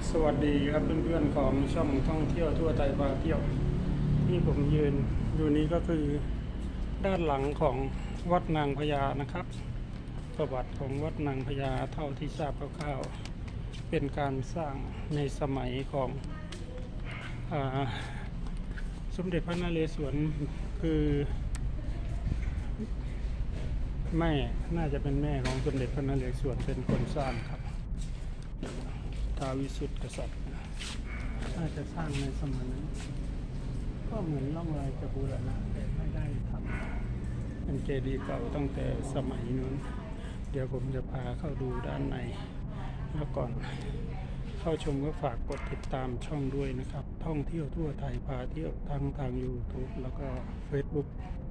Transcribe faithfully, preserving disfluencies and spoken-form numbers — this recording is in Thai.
สวัสดีครับเพื่อนๆของช่องท่องเที่ยวทั่วไทยพาเที่ยวที่ผมยืนอยู่นี้ก็คือด้านหลังของวัดนางพญานะครับประวัติของวัดนางพญาเท่าที่ทราบคร่าวๆเป็นการสร้างในสมัยของอ่าสมเด็จพระนเรศวรคือแม่น่าจะเป็นแม่ของสมเด็จพระนเรศวรเป็นคนสร้างครับท้าววิสุทธิกษัตริย์น่าจะสร้างในสมัยนั้นก็เหมือนร่องรอยจะบูรณะแต่ไม่ได้ทำเป็นเจดีย์เก่าตั้งแต่สมัยนู้นเดี๋ยวผมจะพาเข้าดูด้านในแล้วก่อนเข้าชมก็ฝากกดติดตามช่องด้วยนะครับท่องเที่ยวทั่วไทยพาเที่ยวทั้งทาง YouTube แล้วก็ Facebook